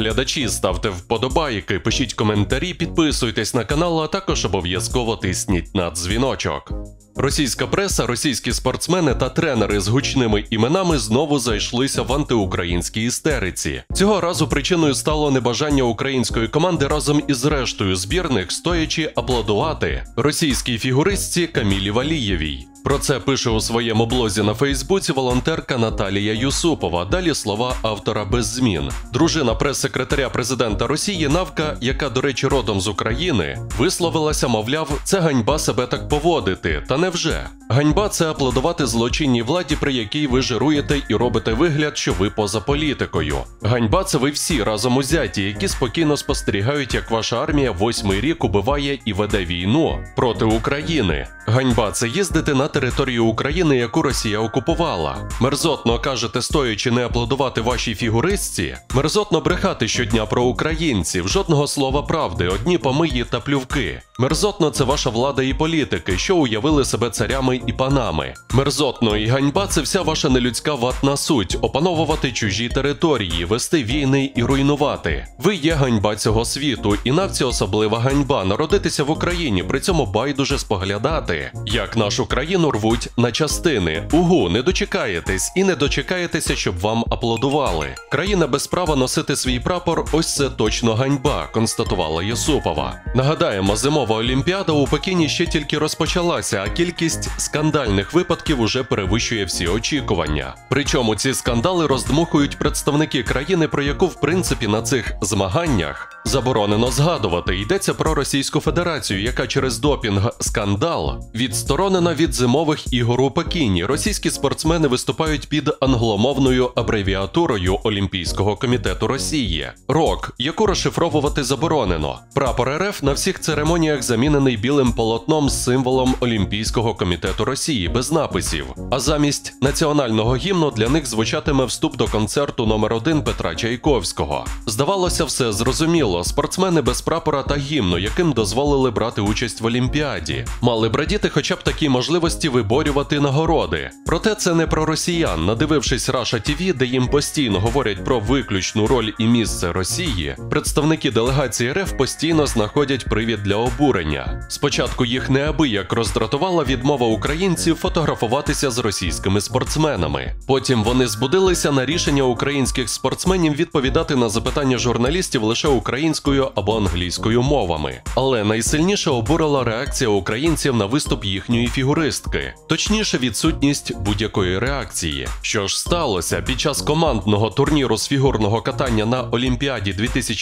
глядачі, ставте вподобайки, пишіть коментарі, підписуйтесь на канал, а також обов'язково тисніть на дзвіночок. Російська преса, російські спортсмени та тренери з гучними іменами знову зайшлися в антиукраїнській істериці. Цього разу причиною стало небажання української команди разом із рештою збірних стоячи аплодувати російській фігуристці Камілі Валієвій. Про це пише у своєму блозі на Фейсбуці волонтерка Наталія Юсупова. Далі слова автора без змін. Дружина прес-секретаря президента Росії Навка, яка, до речі, родом з України, висловилася, мовляв, це ганьба себе так поводити. Та невже? Ганьба – це аплодувати злочинній владі, при якій ви жируєте і робите вигляд, що ви поза політикою. Ганьба – це ви всі разом узяті, які спокійно спостерігають, як ваша армія 8-й рік убиває і веде війну проти України. Ганьба – це їздити на територію України, яку Росія окупувала. Мерзотно, кажете, стоячи, не аплодувати вашій фігуристці? Мерзотно брехати щодня про українців, жодного слова правди, одні помиї та плювки. Мерзотно – це ваша влада і політики, що уявили себе царями і панами. Мерзотно і ганьба – це вся ваша нелюдська ватна суть – опановувати чужі території, вести війни і руйнувати. Ви є ганьба цього світу, і навці особлива ганьба – народитися в Україні, при цьому байдуже споглядати, як нашу країну рвуть на частини. Угу, не дочекаєтесь і не дочекаєтеся, щоб вам аплодували. Країна без права носити свій прапор – ось це точно ганьба, констатувала Юсупова. Нагадаємо, зимова Олімпіада у Пекіні ще тільки розпочалася, а кількість скандальних випадків уже перевищує всі очікування. Причому ці скандали роздмухують представники країни, про яку в принципі на цих змаганнях заборонено згадувати. Йдеться про Російську Федерацію, яка через допінг-скандал відсторонена від зимових ігор у Пекіні. Російські спортсмени виступають під англомовною абревіатурою Олімпійського комітету Росії – РОК, яку розшифровувати заборонено. Прапор РФ на всіх церемоніях замінений білим полотном з символом Олімпійського комітету Росії без написів. А замість національного гімну для них звучатиме вступ до концерту номер 1 Петра Чайковського. Здавалося, все зрозуміло. Спортсмени без прапора та гімну, яким дозволили брати участь в Олімпіаді, мали б радіти хоча б такій можливості виборювати нагороди. Проте це не про росіян. Надивившись Раша ТВ, де їм постійно говорять про виключну роль і місце Росії, представники делегації РФ постійно знаходять привід для обурення. Спочатку їх неабияк роздратувала відмова українців фотографуватися з російськими спортсменами. Потім вони збудилися на рішення українських спортсменів відповідати на запитання журналістів лише українською або англійською мовами. Але найсильніше обурила реакція українців на виступ їхньої фігуристки. Точніше, відсутність будь-якої реакції. Що ж сталося? Під час командного турніру з фігурного катання на Олімпіаді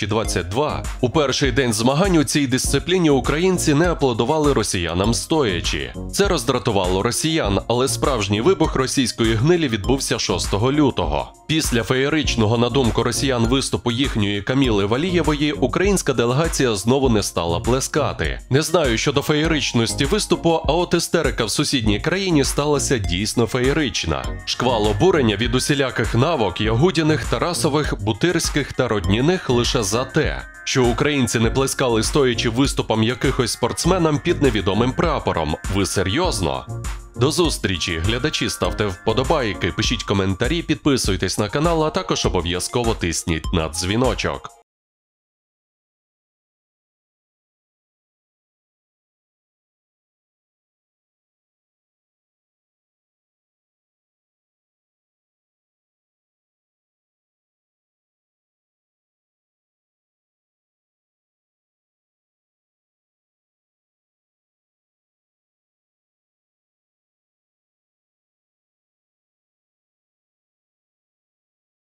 2022 у перший день змагань у цій дисципліні українці не аплодували росіянам стоячи. Це роздратувало росіян, але справжній вибух російської гнилі відбувся 6 лютого. Після феєричного, на думку росіян, виступу їхньої Каміли Валієвої, українська делегація знову не стала плескати. Не знаю щодо феєричності виступу, а от істерика в сусідній країні сталася дійсно феєрична. Шквал обурення від усіляких Навок, Ягудіних, Тарасових, Бутирських та Родніних лише за те, що українці не плескали стоячи виступам якихось спортсменам під невідомим прапором. Ви серйозно? До зустрічі! Глядачі, ставте вподобайки, пишіть коментарі, підписуйтесь на канал, а також обов'язково тисніть на дзвіночок.